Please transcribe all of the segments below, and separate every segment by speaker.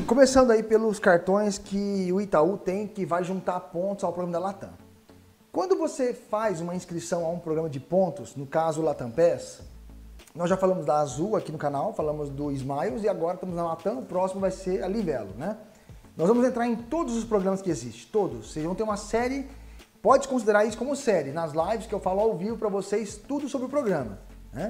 Speaker 1: Começando aí pelos cartões que o Itaú tem, que vai juntar pontos ao programa da Latam. Quando você faz uma inscrição a um programa de pontos, no caso o Latam Pass, nós já falamos da Azul aqui no canal, falamos do Smiles e agora estamos na Latam, o próximo vai ser a Livelo, né? Nós vamos entrar em todos os programas que existem, todos. Vocês vão ter uma série, pode considerar isso como série, nas lives que eu falo ao vivo para vocês, tudo sobre o programa, né?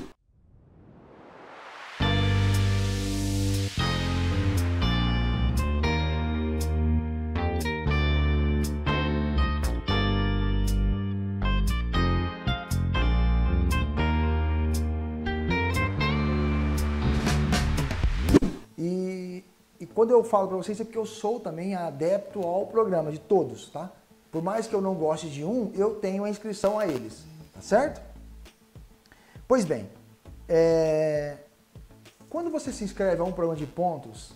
Speaker 1: E quando eu falo para vocês é porque eu sou também adepto ao programa, de todos, tá? Por mais que eu não goste de um, eu tenho a inscrição a eles, tá certo? Pois bem, quando você se inscreve a um programa de pontos,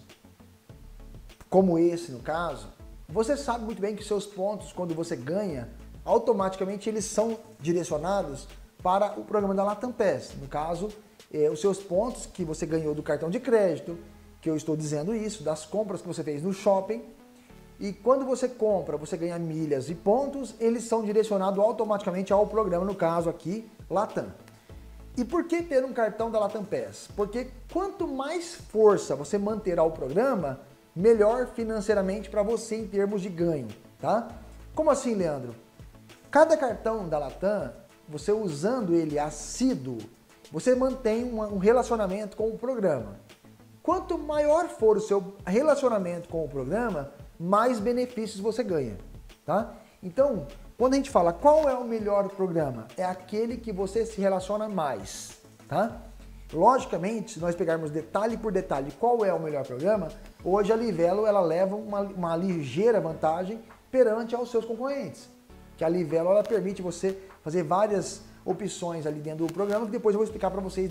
Speaker 1: como esse no caso, você sabe muito bem que seus pontos, quando você ganha, automaticamente eles são direcionados para o programa da Latam Pass. No caso, os seus pontos que você ganhou do cartão de crédito, que eu estou dizendo isso, das compras que você fez no shopping. E quando você compra, você ganha milhas e pontos, eles são direcionados automaticamente ao programa, no caso aqui, Latam. E por que ter um cartão da Latam Pass? Porque quanto mais força você manterá o programa, melhor financeiramente para você em termos de ganho, tá? Como assim, Leandro? Cada cartão da Latam, você usando ele assíduo, você mantém um relacionamento com o programa. Quanto maior for o seu relacionamento com o programa, mais benefícios você ganha, tá? Então, quando a gente fala qual é o melhor programa, é aquele que você se relaciona mais, tá? Logicamente, se nós pegarmos detalhe por detalhe qual é o melhor programa, hoje a Livelo ela leva uma ligeira vantagem perante aos seus concorrentes. Que a Livelo ela permite você fazer várias opções ali dentro do programa, que depois eu vou explicar para vocês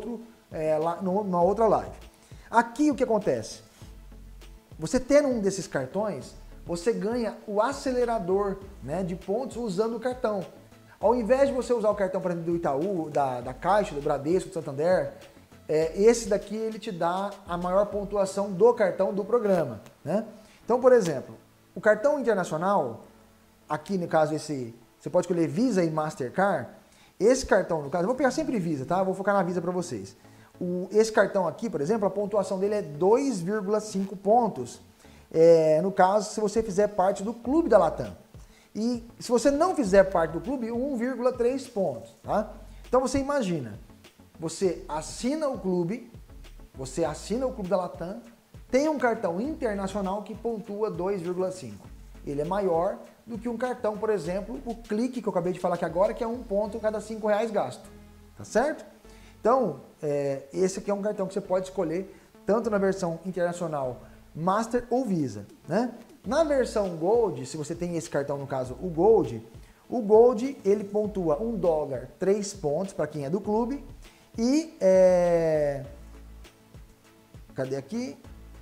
Speaker 1: numa outra live. Aqui o que acontece? Você tendo um desses cartões, você ganha o acelerador, né, de pontos usando o cartão. Ao invés de você usar o cartão, por exemplo, do Itaú, da Caixa, do Bradesco, do Santander, esse daqui ele te dá a maior pontuação do cartão do programa, né? Então, por exemplo, o cartão internacional, aqui no caso você pode escolher Visa e Mastercard. Esse cartão, no caso, eu vou pegar sempre Visa, tá? Eu vou focar na Visa para vocês. Esse cartão aqui, por exemplo, a pontuação dele é 2,5 pontos. No caso, se você fizer parte do clube da Latam. E se você não fizer parte do clube, 1,3 pontos. Tá? Então você imagina, você assina o clube da Latam, tem um cartão internacional que pontua 2,5. Ele é maior do que um cartão, por exemplo, o Clique, que eu acabei de falar aqui agora, que é 1 ponto cada R$5 gasto. Tá certo? Então, esse aqui é um cartão que você pode escolher tanto na versão internacional Master ou Visa, né? Na versão Gold, se você tem esse cartão, no caso o Gold ele pontua $1, 3 pontos para quem é do clube e cadê aqui?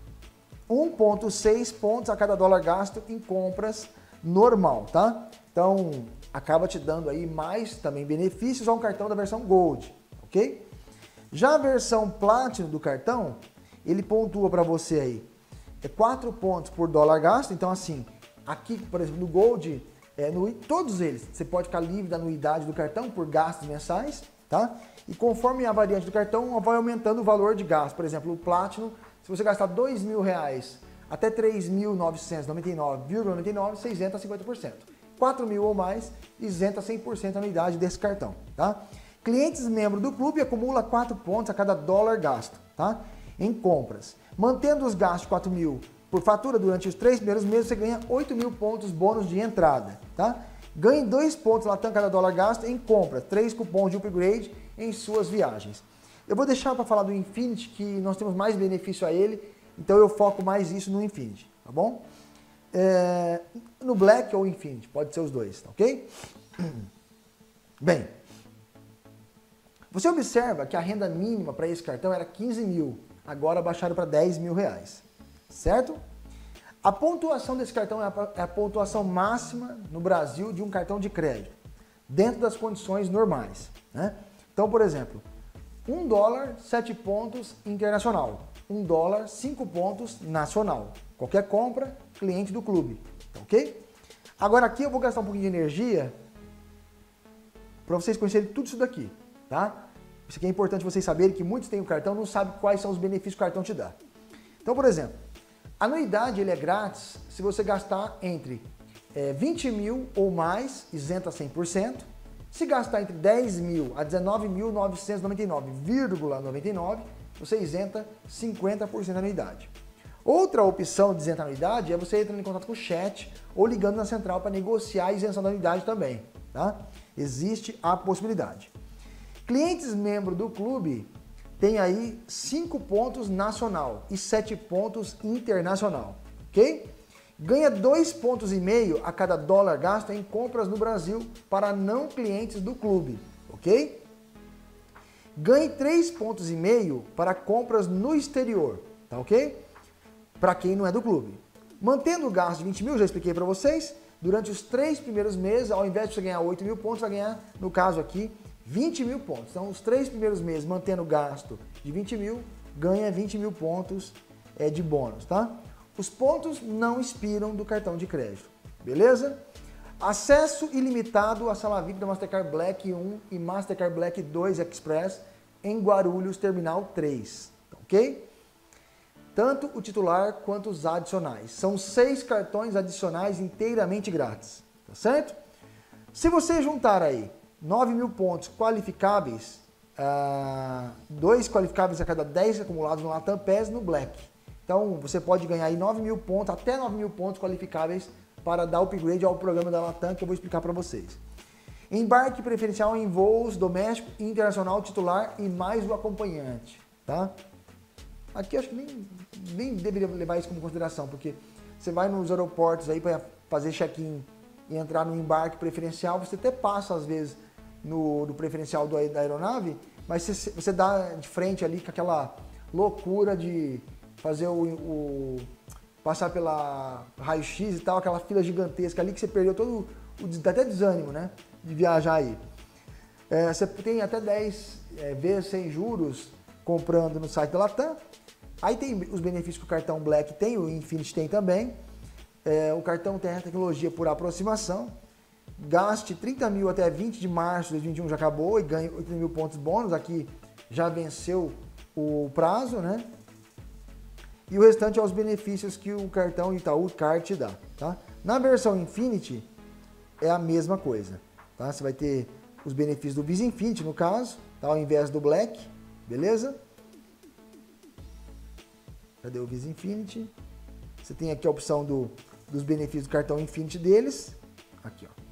Speaker 1: 1,6 pontos a cada dólar gasto em compras normal, tá? Então, acaba te dando aí mais também benefícios a um cartão da versão Gold, ok? Já a versão Platinum do cartão, ele pontua para você aí 4 pontos por dólar gasto. Então assim, aqui, por exemplo, no Gold, todos eles, você pode ficar livre da anuidade do cartão por gastos mensais, tá? E conforme a variante do cartão, vai aumentando o valor de gasto. Por exemplo, o Platinum, se você gastar R$2.000 até R$3.999,99, você isenta 50%. 4.000 ou mais, isenta 100% a anuidade desse cartão, tá? Clientes membros do clube acumula 4 pontos a cada dólar gasto, tá? Em compras. Mantendo os gastos de 4.000 por fatura durante os 3 primeiros meses, você ganha 8.000 pontos bônus de entrada, tá? Ganhe 2 pontos Latam cada dólar gasto em compras, 3 cupons de upgrade em suas viagens. Eu vou deixar para falar do Infinity, que nós temos mais benefício a ele, então eu foco mais isso no Infinity, tá bom? No Black ou Infinity, pode ser os dois, tá ok? Bem, você observa que a renda mínima para esse cartão era 15.000, agora baixaram para R$10.000, certo? A pontuação desse cartão é a pontuação máxima no Brasil de um cartão de crédito, dentro das condições normais, né? Então, por exemplo, $1, 7 pontos internacional. $1, 5 pontos nacional. Qualquer compra, cliente do clube, tá ok? Agora aqui eu vou gastar um pouquinho de energia para vocês conhecerem tudo isso daqui, tá? Isso aqui é importante vocês saberem que muitos têm o cartão e não sabem quais são os benefícios que o cartão te dá. Então, por exemplo, a anuidade ele é grátis se você gastar entre 20 mil ou mais, isenta 100%. Se gastar entre 10 mil a 19.999,99, você isenta 50% da anuidade. Outra opção de isentar a anuidade é você entrando em contato com o chat ou ligando na central para negociar a isenção da anuidade também, tá? Existe a possibilidade. Clientes membros do clube têm aí 5 pontos nacional e 7 pontos internacional, ok? Ganha 2,5 pontos a cada dólar gasto em compras no Brasil para não clientes do clube, ok? Ganhe 3,5 pontos para compras no exterior, tá ok? Para quem não é do clube. Mantendo o gasto de 20 mil, já expliquei para vocês, durante os 3 primeiros meses, ao invés de você ganhar 8 mil pontos, vai ganhar, no caso aqui, 20 mil pontos. Então, os 3 primeiros meses, mantendo o gasto de 20 mil, ganha 20 mil pontos de bônus, tá? Os pontos não expiram do cartão de crédito, beleza? Acesso ilimitado à sala VIP da Mastercard Black 1 e Mastercard Black 2 Express em Guarulhos, Terminal 3, tá ok? Tanto o titular quanto os adicionais. São 6 cartões adicionais inteiramente grátis, tá certo? Se você juntar aí 9 mil pontos qualificáveis, 2 qualificáveis a cada 10 acumulados no Latam PES no Black. Então você pode ganhar aí 9 mil pontos, até 9 mil pontos qualificáveis para dar upgrade ao programa da Latam que eu vou explicar para vocês. Embarque preferencial em voos doméstico e internacional titular e mais o acompanhante, tá? Aqui acho que nem deveria levar isso como consideração, porque você vai nos aeroportos aí para fazer check-in e entrar no embarque preferencial, você até passa às vezes no preferencial da aeronave, mas você dá de frente ali com aquela loucura de fazer passar pela raio-x e tal, aquela fila gigantesca ali que você perdeu todo até desânimo, né, de viajar aí. Você tem até 10 vezes sem juros comprando no site da Latam. Aí tem os benefícios que o cartão Black tem, o Infinity tem também. O cartão tem a tecnologia por aproximação. Gaste 30 mil até 20 de março de 2021 já acabou e ganhe 8 mil pontos bônus. Aqui já venceu o prazo, né? E o restante é os benefícios que o cartão Itaú Card te dá, tá? Na versão Infinity é a mesma coisa, tá? Você vai ter os benefícios do Visa Infinity, no caso, tá? Ao invés do Black, beleza? Cadê o Visa Infinity? Você tem aqui a opção dos benefícios do cartão Infinity deles. Aqui, ó.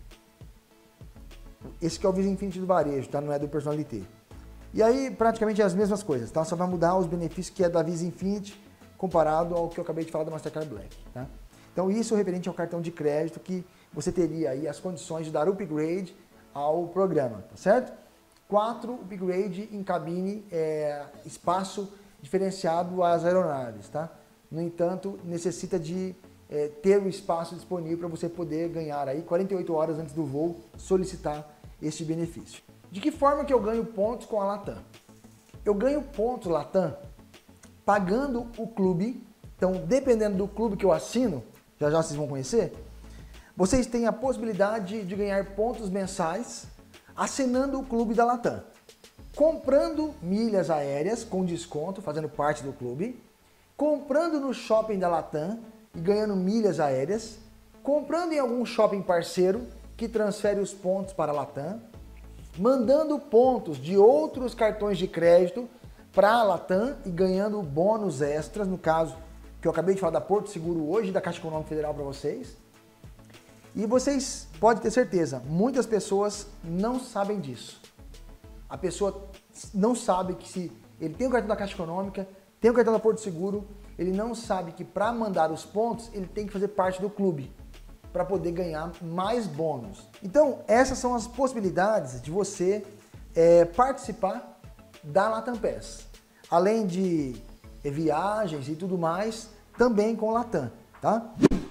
Speaker 1: Esse que é o Visa Infinity do varejo, tá? Não é do Personalité. E aí, praticamente é as mesmas coisas, tá? Só vai mudar os benefícios que é da Visa Infinity comparado ao que eu acabei de falar da Mastercard Black, tá? Então, isso é referente ao cartão de crédito que você teria aí as condições de dar upgrade ao programa, tá certo? 4 upgrade em cabine, espaço diferenciado às aeronaves, tá? No entanto, necessita de ter o espaço disponível para você poder ganhar aí 48 horas antes do voo, solicitar este benefício. De que forma que eu ganho pontos com a Latam? Eu ganho pontos Latam pagando o clube. Então, dependendo do clube que eu assino, já já vocês vão conhecer, vocês têm a possibilidade de ganhar pontos mensais assinando o clube da Latam. Comprando milhas aéreas com desconto, fazendo parte do clube, comprando no shopping da Latam e ganhando milhas aéreas, comprando em algum shopping parceiro que transfere os pontos para a Latam, mandando pontos de outros cartões de crédito para a Latam e ganhando bônus extras, no caso que eu acabei de falar da Porto Seguro hoje, da Caixa Econômica Federal para vocês. E vocês podem ter certeza, muitas pessoas não sabem disso. A pessoa não sabe que se ele tem o cartão da Caixa Econômica, tem o cartão da Porto Seguro, ele não sabe que para mandar os pontos, ele tem que fazer parte do clube para poder ganhar mais bônus. Então, essas são as possibilidades de você participar da Latam PES. Além de viagens e tudo mais, também com Latam, tá?